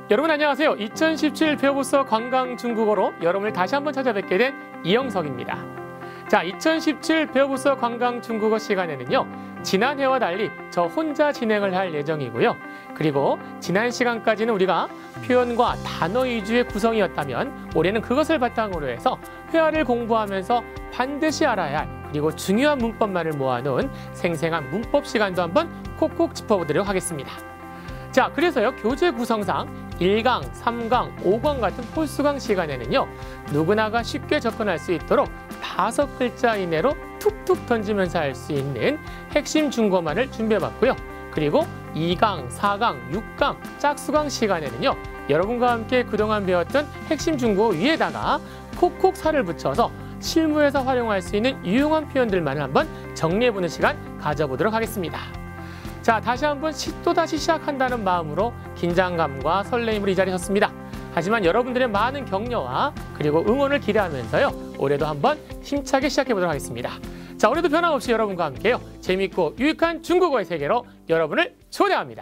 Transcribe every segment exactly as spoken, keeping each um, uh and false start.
여러분 안녕하세요. 이천십칠 배워보서 관광중국어로 여러분을 다시 한번 찾아뵙게 된 이영석입니다. 자, 이천십칠 배워보서 관광중국어 시간에는요, 지난해와 달리 저 혼자 진행을 할 예정이고요. 그리고 지난 시간까지는 우리가 표현과 단어 위주의 구성이었다면 올해는 그것을 바탕으로 해서 회화를 공부하면서 반드시 알아야 할 그리고 중요한 문법만을 모아놓은 생생한 문법 시간도 한번 콕콕 짚어보도록 하겠습니다. 자, 그래서요, 교재 구성상 일 강, 삼 강, 오 강 같은 홀수강 시간에는요, 누구나가 쉽게 접근할 수 있도록 다섯 글자 이내로 툭툭 던지면서 할 수 있는 핵심 중국어만을 준비해봤고요. 그리고 이 강, 사 강, 육 강, 짝수강 시간에는요, 여러분과 함께 그동안 배웠던 핵심 중국어 위에다가 콕콕 살을 붙여서 실무에서 활용할 수 있는 유용한 표현들만을 한번 정리해보는 시간 가져보도록 하겠습니다. 자, 다시 한번 또다시 시작한다는 마음으로 긴장감과 설레임으로 이 자리에 섰습니다. 하지만 여러분들의 많은 격려와 그리고 응원을 기대하면서요, 올해도 한번 힘차게 시작해보도록 하겠습니다. 자, 올해도 변함없이 여러분과 함께요, 재밌고 유익한 중국어의 세계로 여러분을 초대합니다.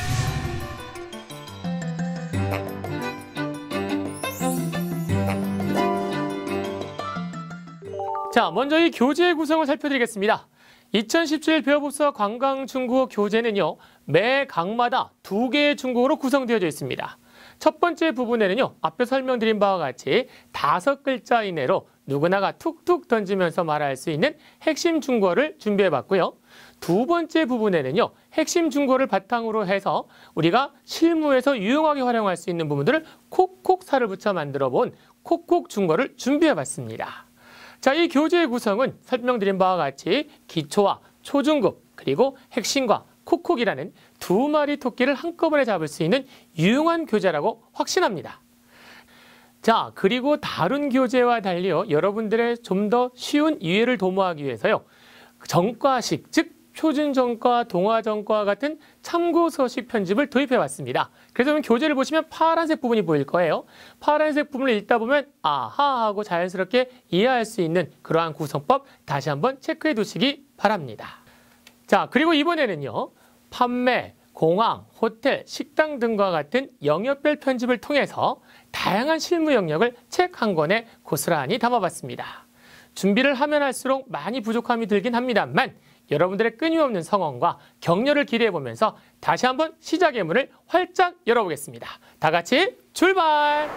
자, 먼저 이 교재의 구성을 살펴드리겠습니다. 이천십칠 배워보서 관광중국어 교재는요, 매 강마다 두 개의 중국어로 구성되어져 있습니다. 첫 번째 부분에는요, 앞에 설명드린 바와 같이 다섯 글자 이내로 누구나가 툭툭 던지면서 말할 수 있는 핵심 중국어를 준비해봤고요. 두 번째 부분에는요, 핵심 중국어를 바탕으로 해서 우리가 실무에서 유용하게 활용할 수 있는 부분들을 콕콕 살을 붙여 만들어 본 콕콕 중국어를 준비해봤습니다. 자, 이 교재의 구성은 설명드린 바와 같이 기초와 초중급 그리고 핵심과 콕콕이라는 두 마리 토끼를 한꺼번에 잡을 수 있는 유용한 교재라고 확신합니다. 자, 그리고 다른 교재와 달리요, 여러분들의 좀 더 쉬운 이해를 도모하기 위해서요, 전과식, 즉 표준전과, 동화전과 같은 참고서식 편집을 도입해봤습니다. 그래서 교재를 보시면 파란색 부분이 보일 거예요. 파란색 부분을 읽다 보면 아하 하고 자연스럽게 이해할 수 있는 그러한 구성법 다시 한번 체크해 두시기 바랍니다. 자, 그리고 이번에는요, 판매, 공항, 호텔, 식당 등과 같은 영역별 편집을 통해서 다양한 실무 영역을 책 한 권에 고스란히 담아봤습니다. 준비를 하면 할수록 많이 부족함이 들긴 합니다만 여러분들의 끊임없는 성원과 격려를 기대해보면서 다시 한번 시작의 문을 활짝 열어보겠습니다. 다 같이 출발!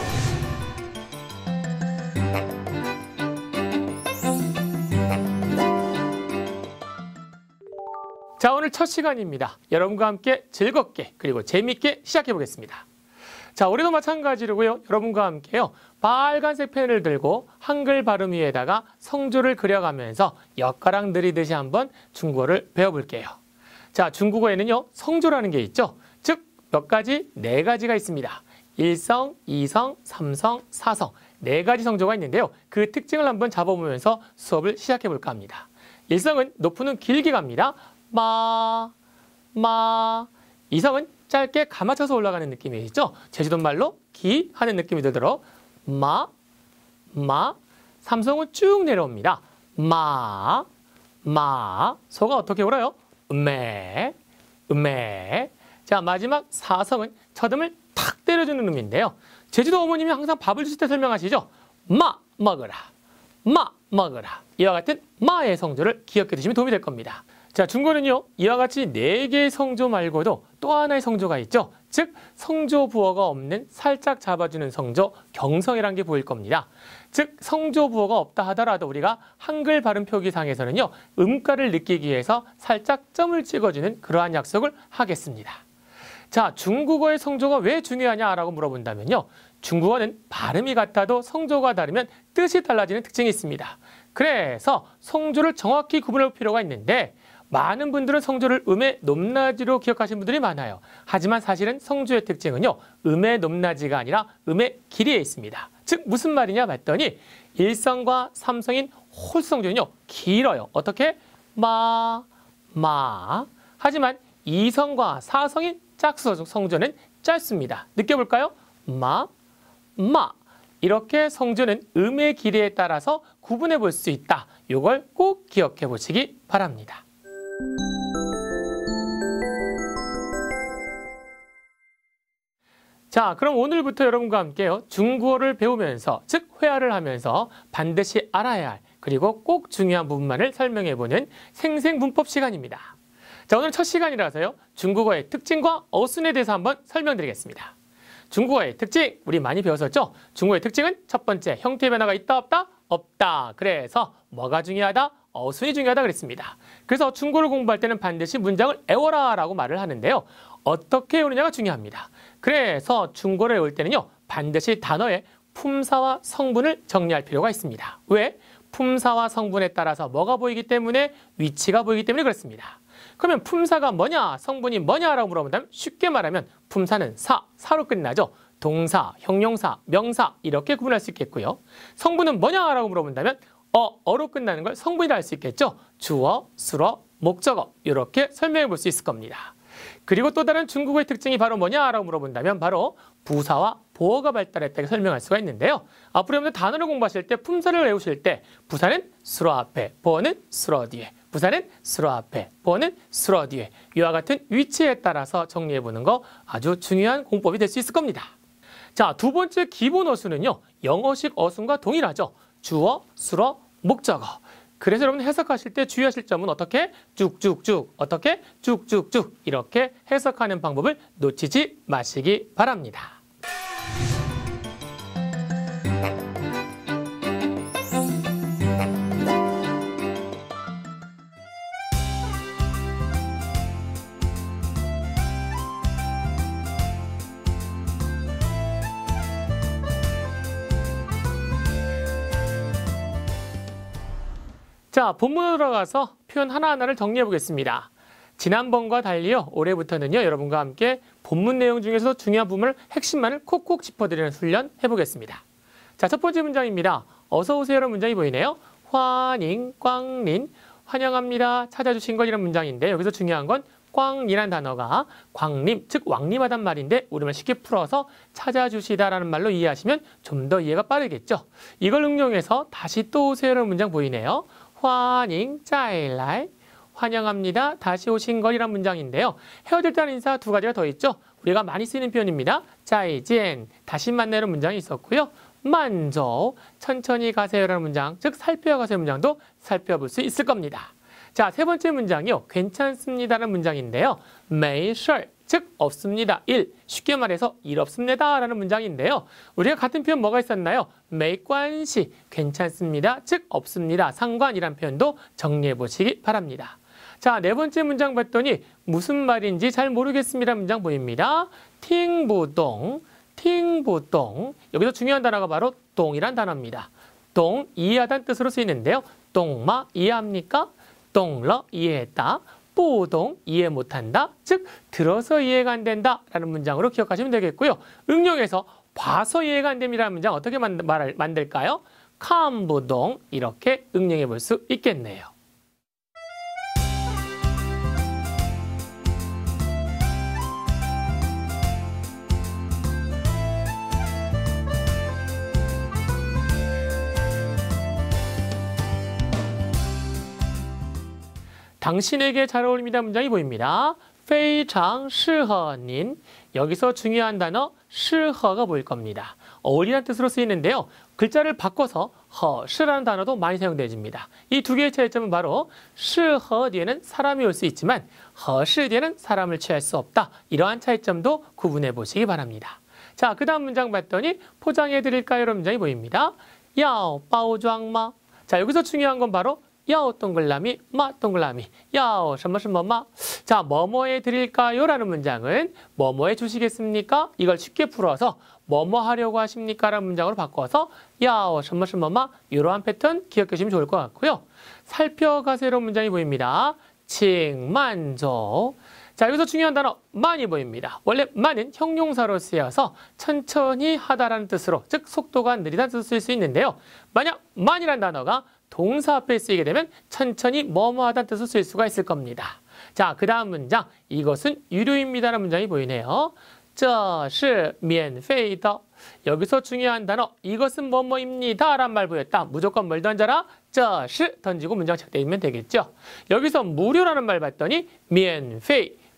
자, 오늘 첫 시간입니다. 여러분과 함께 즐겁게 그리고 재미있게 시작해보겠습니다. 자, 올해도 마찬가지로고요, 여러분과 함께요, 빨간색 펜을 들고 한글 발음 위에다가 성조를 그려가면서 엿가락 느리듯이 한번 중국어를 배워볼게요. 자, 중국어에는요, 성조라는 게 있죠. 즉, 몇 가지, 네 가지가 있습니다. 일성, 이성, 삼성, 사성, 네 가지 성조가 있는데요. 그 특징을 한번 잡아보면서 수업을 시작해볼까 합니다. 일성은 높은 길게 갑니다. 마, 마. 이성은 짧게 감아쳐서 올라가는 느낌이 있죠. 제주도 말로 기 하는 느낌이 들도록 마, 마. 삼성은 쭉 내려옵니다. 마, 마. 소가 어떻게 울어요? 음매, 음매. 자, 마지막 사성은 첫음을 탁 때려주는 음인데요. 제주도 어머님이 항상 밥을 주실 때 설명하시죠. 마, 먹으라. 마, 먹으라. 이와 같은 마의 성조를 기억해 두시면 도움이 될 겁니다. 자, 중국어는요, 이와 같이 네 개의 성조 말고도 또 하나의 성조가 있죠. 즉, 성조 부어가 없는 살짝 잡아주는 성조, 경성이라는 게 보일 겁니다. 즉, 성조 부어가 없다 하더라도 우리가 한글 발음 표기상에서는요, 음가를 느끼기 위해서 살짝 점을 찍어주는 그러한 약속을 하겠습니다. 자, 중국어의 성조가 왜 중요하냐라고 물어본다면요, 중국어는 발음이 같아도 성조가 다르면 뜻이 달라지는 특징이 있습니다. 그래서 성조를 정확히 구분할 필요가 있는데, 많은 분들은 성조를 음의 높낮이로 기억하시는 분들이 많아요. 하지만 사실은 성조의 특징은요, 음의 높낮이가 아니라 음의 길이에 있습니다. 즉, 무슨 말이냐 봤더니 일성과 삼성인 홀성조는요, 길어요. 어떻게? 마, 마. 하지만 이성과 사성인 짝수 성조는 짧습니다. 느껴볼까요? 마, 마. 이렇게 성조는 음의 길이에 따라서 구분해 볼 수 있다. 이걸 꼭 기억해 보시기 바랍니다. 자, 그럼 오늘부터 여러분과 함께요. 중국어를 배우면서, 즉 회화를 하면서 반드시 알아야 할 그리고 꼭 중요한 부분만을 설명해보는 생생문법 시간입니다. 자, 오늘 첫 시간이라서요. 중국어의 특징과 어순에 대해서 한번 설명드리겠습니다. 중국어의 특징, 우리 많이 배웠었죠? 중국어의 특징은 첫 번째, 형태의 변화가 있다 없다? 없다. 그래서 뭐가 중요하다? 어순이 중요하다 그랬습니다. 그래서 중국어를 공부할 때는 반드시 문장을 외워라 라고 말을 하는데요. 어떻게 외우느냐가 중요합니다. 그래서 중국어를 외울 때는요. 반드시 단어의 품사와 성분을 정리할 필요가 있습니다. 왜? 품사와 성분에 따라서 뭐가 보이기 때문에 위치가 보이기 때문에 그렇습니다. 그러면 품사가 뭐냐, 성분이 뭐냐라고 물어본다면 쉽게 말하면 품사는 사, 사로 끝나죠. 동사, 형용사, 명사 이렇게 구분할 수 있겠고요. 성분은 뭐냐라고 물어본다면 어, 어로 끝나는 걸 성분이라 할 수 있겠죠. 주어, 수어, 목적어 이렇게 설명해 볼 수 있을 겁니다. 그리고 또 다른 중국어의 특징이 바로 뭐냐라고 물어본다면 바로 부사와 보어가 발달했다고 설명할 수가 있는데요. 앞으로 여러분들 단어를 공부하실 때 품사를 외우실 때 부사는 수어 앞에, 보어는 수어 뒤에, 부사는 수어 앞에, 보어는 수어 뒤에 이와 같은 위치에 따라서 정리해보는 거 아주 중요한 공법이 될 수 있을 겁니다. 자, 두 번째 기본 어순은요. 영어식 어순과 동일하죠. 주어, 수어, 목적어. 그래서 여러분 해석하실 때 주의하실 점은 어떻게? 쭉쭉쭉, 어떻게? 쭉쭉쭉 이렇게 해석하는 방법을 놓치지 마시기 바랍니다. 자, 본문으로 들어가서 표현 하나하나를 정리해 보겠습니다. 지난번과 달리요. 올해부터는요. 여러분과 함께 본문 내용 중에서 중요한 부분을 핵심만을 콕콕 짚어드리는 훈련 해보겠습니다. 자, 첫 번째 문장입니다. 어서 오세요라는 문장이 보이네요. 환인, 꽝린, 환영합니다. 찾아주신 걸 이런 문장인데 여기서 중요한 건 꽝이라는 단어가 광림, 즉 왕림하단 말인데 우리말 쉽게 풀어서 찾아주시다라는 말로 이해하시면 좀 더 이해가 빠르겠죠. 이걸 응용해서 다시 또 오세요라는 문장 보이네요. 환迎再来, 환영합니다. 다시 오신 걸이란 문장인데요. 헤어질 때는 인사 두 가지가 더 있죠. 우리가 많이 쓰는 표현입니다. 再见, 다시 만나는 문장이 있었고요. 慢走, 천천히 가세요라는 문장, 즉 살펴가세요 문장도 살펴볼 수 있을 겁니다. 자, 세 번째 문장이요. 괜찮습니다라는 문장인데요. 没事, 즉 없습니다. 일, 쉽게 말해서 일 없습니다 라는 문장인데요. 우리가 같은 표현 뭐가 있었나요? 没关系, 괜찮습니다. 즉 없습니다. 상관이란 표현도 정리해 보시기 바랍니다. 자, 네 번째 문장 봤더니 무슨 말인지 잘 모르겠습니다 문장 보입니다. 听不懂, 听不懂. 여기서 중요한 단어가 바로 동이란 단어입니다. 동, 이해하다는 뜻으로 쓰이는데요. 동마, 이해합니까? 동러, 이해했다. 뿌동, 이해 못한다. 즉 들어서 이해가 안 된다 라는 문장으로 기억하시면 되겠고요. 응용해서 봐서 이해가 안 됩니다라는 문장 어떻게 만, 말을, 만들까요? 칸부동 이렇게 응용해 볼 수 있겠네요. 당신에게 잘 어울립니다 문장이 보입니다. 非常适合您. 여기서 중요한 단어 适合가 보일 겁니다. 어울리는 뜻으로 쓰이는데요. 글자를 바꿔서 合适라는 단어도 많이 사용되집니다. 이 두 개의 차이점은 바로 适合 뒤에는 사람이 올 수 있지만 合适 뒤에는 사람을 취할 수 없다. 이러한 차이점도 구분해 보시기 바랍니다. 자, 그 다음 문장 봤더니 포장해 드릴까요? 이런 문장이 보입니다. 要包装吗? 자, 여기서 중요한 건 바로 要 동글라미, 마 동글라미, 要 什么什么마. 자, 뭐뭐해 드릴까요? 라는 문장은 뭐뭐해 주시겠습니까? 이걸 쉽게 풀어서 뭐뭐 하려고 하십니까? 라는 문장으로 바꿔서 要 什么什么마. 이러한 패턴 기억해 주시면 좋을 것 같고요. 살펴가세요라는 문장이 보입니다. 请慢走. 자, 여기서 중요한 단어 만이 보입니다. 원래 만은 형용사로 쓰여서 천천히 하다라는 뜻으로, 즉 속도가 느리다는 뜻으로 쓸 수 있는데요. 만약 만이라는 단어가 동사 앞에 쓰이게 되면 천천히 뭐뭐 하다는 뜻으로 쓸 수가 있을 겁니다. 자, 그 다음 문장, 이것은 유료입니다라는 문장이 보이네요. 这是免费的. 여기서 중요한 단어, 이것은 뭐뭐입니다 라는 말 보였다. 무조건 뭘 던져라? 这是던지고 문장 착대이면 되겠죠. 여기서 무료라는 말 봤더니 免费,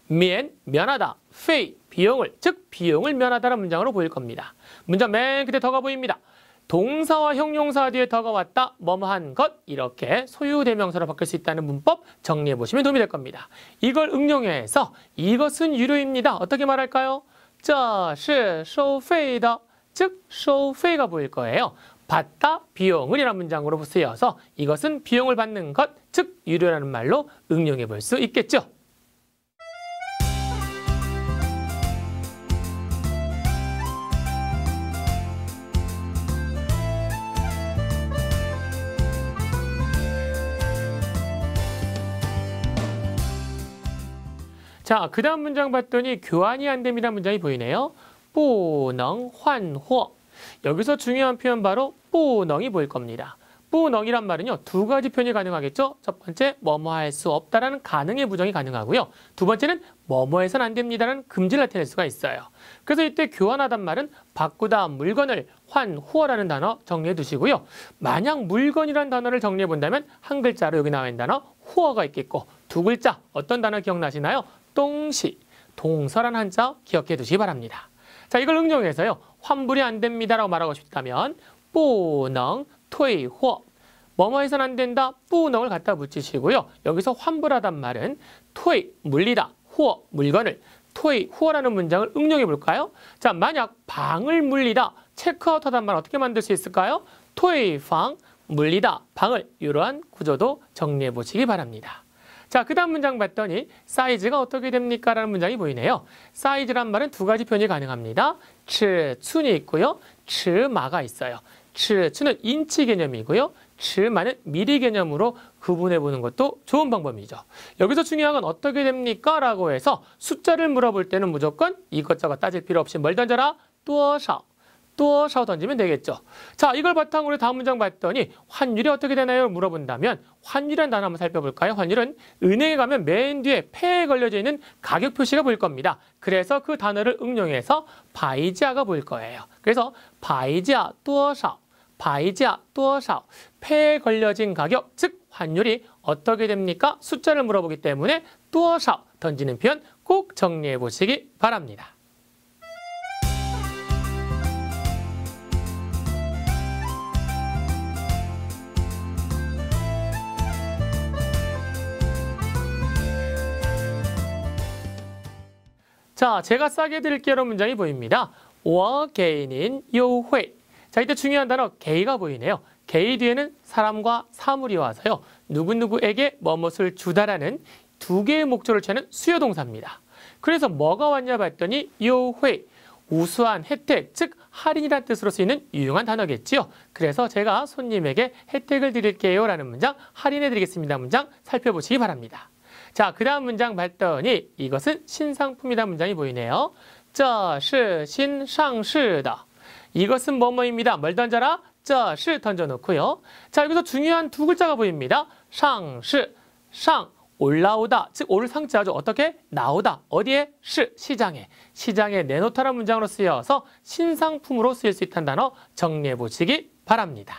면, 면하다, 페이, 비용을, 즉 비용을 면하다라는 문장으로 보일 겁니다. 문장 맨 끝에 더가 보입니다. 동사와 형용사 뒤에 더가 왔다, 뭐뭐한 것, 이렇게 소유대명사로 바뀔 수 있다는 문법 정리해 보시면 도움이 될 겁니다. 이걸 응용해서 이것은 유료입니다. 어떻게 말할까요? 这是收费的, 즉 收费가 보일 거예요. 받다, 비용을 이라는 문장으로 쓰여서 이것은 비용을 받는 것, 즉 유료라는 말로 응용해 볼 수 있겠죠. 자, 그 다음 문장 봤더니 교환이 안 됩니다 문장이 보이네요. 不能换货. 여기서 중요한 표현 바로 不能이 보일 겁니다. 不能이란 말은요, 두 가지 표현이 가능하겠죠. 첫 번째, 뭐뭐 할 수 없다라는 가능의 부정이 가능하고요. 두 번째는 뭐뭐 해서는 안 됩니다라는 금지를 나타낼 수가 있어요. 그래서 이때 교환하단 말은 바꾸다 물건을 환후어라는 단어 정리해 두시고요. 만약 물건이라는 단어를 정리해 본다면 한 글자로 여기 나와 있는 단어 후어가 있겠고, 두 글자 어떤 단어 기억나시나요? 동시, 동서란 한자 기억해 두시기 바랍니다. 자, 이걸 응용해서요. 환불이 안 됩니다라고 말하고 싶다면 不能退货. 뭐뭐 해서는 안 된다, 不能을 갖다 붙이시고요. 여기서 환불하단 말은 退, 물리다, 후어, 물건을, 退, 후어라는 문장을 응용해 볼까요? 자, 만약 방을 물리다, 체크아웃 하단 말 어떻게 만들 수 있을까요? 退房, 물리다, 방을, 이러한 구조도 정리해 보시기 바랍니다. 자, 그 다음 문장 봤더니 사이즈가 어떻게 됩니까? 라는 문장이 보이네요. 사이즈란 말은 두 가지 표현이 가능합니다. 尺寸이 있고요. 尺码가 있어요. 尺寸은 인치 개념이고요. 尺码는 미리 개념으로 구분해 보는 것도 좋은 방법이죠. 여기서 중요한 건 어떻게 됩니까? 라고 해서 숫자를 물어볼 때는 무조건 이것저것 따질 필요 없이 뭘 던져라? 多少. 多少 던지면 되겠죠. 자, 이걸 바탕으로 다음 문장 봤더니 환율이 어떻게 되나요? 물어본다면 환율이라는 단어 한번 살펴볼까요? 환율은 은행에 가면 맨 뒤에 폐에 걸려져 있는 가격 표시가 보일 겁니다. 그래서 그 단어를 응용해서 바이지아가 보일 거예요. 그래서 바이지아 多少, 바이지아 多少, 폐에 걸려진 가격, 즉 환율이 어떻게 됩니까? 숫자를 물어보기 때문에 多少 던지는 표현 꼭 정리해 보시기 바랍니다. 자, 제가 싸게 드릴게요 문장이 보입니다. 我给您优惠. 자, 이때 중요한 단어 게이가 보이네요. 게이 뒤에는 사람과 사물이 와서요. 누구누구에게 뭐뭇을 주다라는 두 개의 목적을 취하는 수요동사입니다. 그래서 뭐가 왔냐 봤더니 优惠, 우수한 혜택, 즉 할인이라는 뜻으로 쓰이는 유용한 단어겠지요. 그래서 제가 손님에게 혜택을 드릴게요 라는 문장, 할인해 드리겠습니다 문장 살펴보시기 바랍니다. 자, 그 다음 문장 봤더니 이것은 신상품이다 문장이 보이네요. 这是新上市的. 이것은 뭐뭐입니다. 뭘 던져라? 这是 던져놓고요. 자, 여기서 중요한 두 글자가 보입니다. 上市, 상, 올라오다, 즉 오를 상자죠. 어떻게? 나오다. 어디에? 시, 시장에. 시장에 내놓다라는 문장으로 쓰여서 신상품으로 쓰일 수 있다는 단어 정리해 보시기 바랍니다.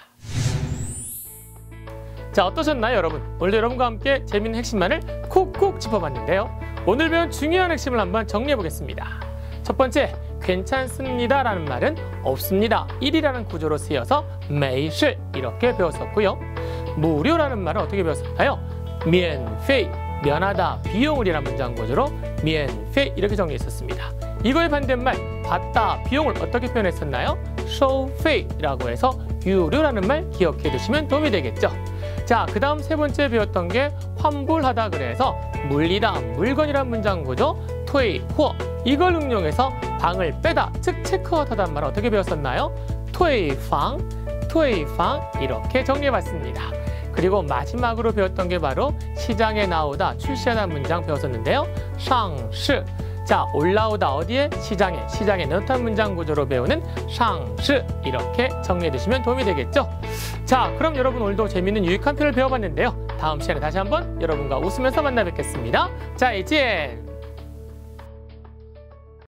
자, 어떠셨나요 여러분? 오늘도 여러분과 함께 재미있는 핵심만을 콕콕 짚어봤는데요. 오늘 배운 중요한 핵심을 한번 정리해 보겠습니다. 첫 번째, 괜찮습니다 라는 말은 없습니다, 일이라는 구조로 쓰여서 没事 이렇게 배웠었고요. 무료라는 말은 어떻게 배웠을까요? 免费, 면하다, 비용을 이라는 문장 구조로 免费 이렇게 정리했었습니다. 이거의 반대말, 받다, 비용을 어떻게 표현했었나요? 收费라고 해서 유료라는 말 기억해 두시면 도움이 되겠죠. 자, 그 다음 세 번째 배웠던 게 환불하다, 그래서 물리다, 물건이란 문장 구조 退货, 이걸 응용해서 방을 빼다, 즉 체크아웃하다는 말 어떻게 배웠었나요? 退房, 退房 이렇게 정리해봤습니다. 그리고 마지막으로 배웠던 게 바로 시장에 나오다, 출시하다 문장 배웠었는데요. 上市, 자, 올라오다 어디에? 시장에, 시장에 넣다 문장 구조로 배우는 上市 이렇게 정리해 두시면 도움이 되겠죠. 자, 그럼 여러분 오늘도 재미있는 유익한 표현을 배워봤는데요. 다음 시간에 다시 한번 여러분과 웃으면서 만나 뵙겠습니다. 자, 이제